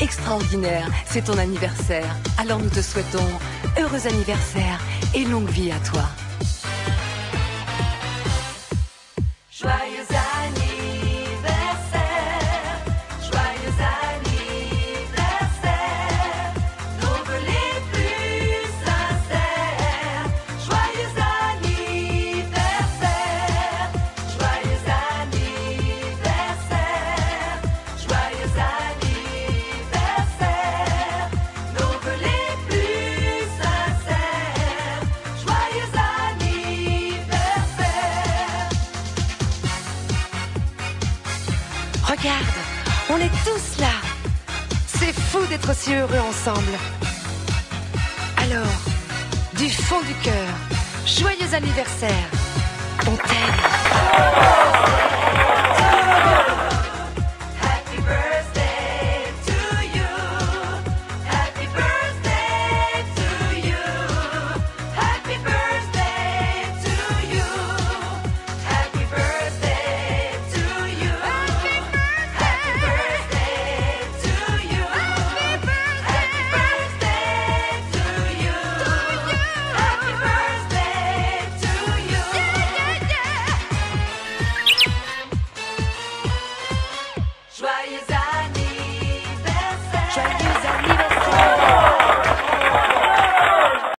extraordinaire, c'est ton anniversaire. Alors nous te souhaitons heureux anniversaire et longue vie à toi. Joyeux anniversaire, joyeux anniversaire, nos vœux les plus sincères. Joyeux anniversaire, joyeux anniversaire, joyeux anniversaire, nos vœux les plus sincères. Joyeux anniversaire. Regarde, on est tous là. C'est fou d'être aussi heureux ensemble. Alors, du fond du cœur, joyeux anniversaire. On t'aime.